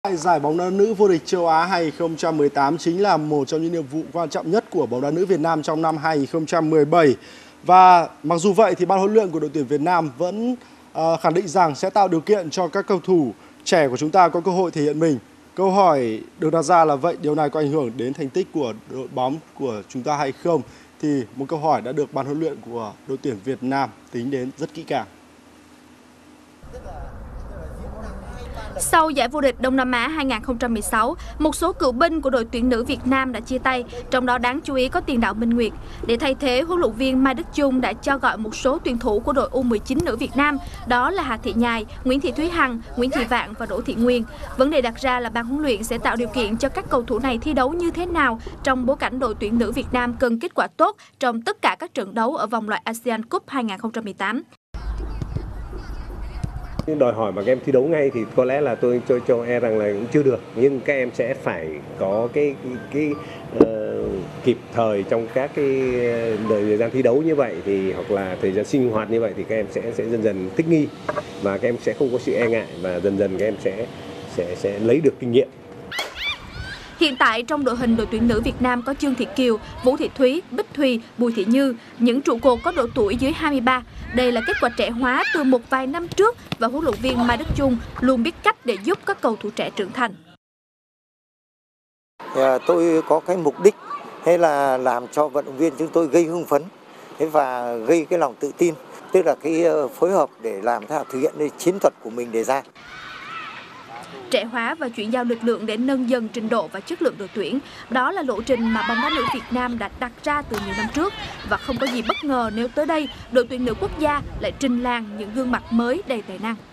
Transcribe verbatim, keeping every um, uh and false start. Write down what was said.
Giải bóng đá nữ vô địch châu Á hai không một tám chính là một trong những nhiệm vụ quan trọng nhất của bóng đá nữ Việt Nam trong năm hai không một bảy. Và mặc dù vậy thì ban huấn luyện của đội tuyển Việt Nam vẫn uh, khẳng định rằng sẽ tạo điều kiện cho các cầu thủ trẻ của chúng ta có cơ hội thể hiện mình. Câu hỏi được đặt ra là vậy điều này có ảnh hưởng đến thành tích của đội bóng của chúng ta hay không? Thì một câu hỏi đã được ban huấn luyện của đội tuyển Việt Nam tính đến rất kỹ càng. Sau giải vô địch Đông Nam Á hai không một sáu, một số cựu binh của đội tuyển nữ Việt Nam đã chia tay, trong đó đáng chú ý có tiền đạo Minh Nguyệt. Để thay thế, huấn luyện viên Mai Đức Chung đã cho gọi một số tuyển thủ của đội U mười chín nữ Việt Nam, đó là Hà Thị Nhài, Nguyễn Thị Thúy Hằng, Nguyễn Thị Vạn và Đỗ Thị Nguyên. Vấn đề đặt ra là ban huấn luyện sẽ tạo điều kiện cho các cầu thủ này thi đấu như thế nào trong bối cảnh đội tuyển nữ Việt Nam cần kết quả tốt trong tất cả các trận đấu ở vòng loại ASEAN Cup hai không một tám. Đòi hỏi mà các em thi đấu ngay thì có lẽ là tôi cho cho e rằng là cũng chưa được, nhưng các em sẽ phải có cái cái, cái uh, kịp thời trong các cái thời gian thi đấu như vậy thì hoặc là thời gian sinh hoạt như vậy thì các em sẽ sẽ dần dần thích nghi và các em sẽ không có sự e ngại và dần dần các em sẽ sẽ sẽ lấy được kinh nghiệm. Hiện tại trong đội hình đội tuyển nữ Việt Nam có Trương Thị Kiều, Vũ Thị Thúy, Bích Thùy, Bùi Thị Như, những trụ cột có độ tuổi dưới hai mươi ba. Đây là kết quả trẻ hóa từ một vài năm trước và huấn luyện viên Mai Đức Chung luôn biết cách để giúp các cầu thủ trẻ trưởng thành. Tôi có cái mục đích hay là làm cho vận động viên chúng tôi gây hưng phấn và gây cái lòng tự tin, tức là cái phối hợp để làm thế nào thực hiện chiến thuật của mình đề ra. Trẻ hóa và chuyển giao lực lượng để nâng dần trình độ và chất lượng đội tuyển. Đó là lộ trình mà bóng đá nữ Việt Nam đã đặt ra từ nhiều năm trước. Và không có gì bất ngờ nếu tới đây, đội tuyển nữ quốc gia lại trình làng những gương mặt mới đầy tài năng.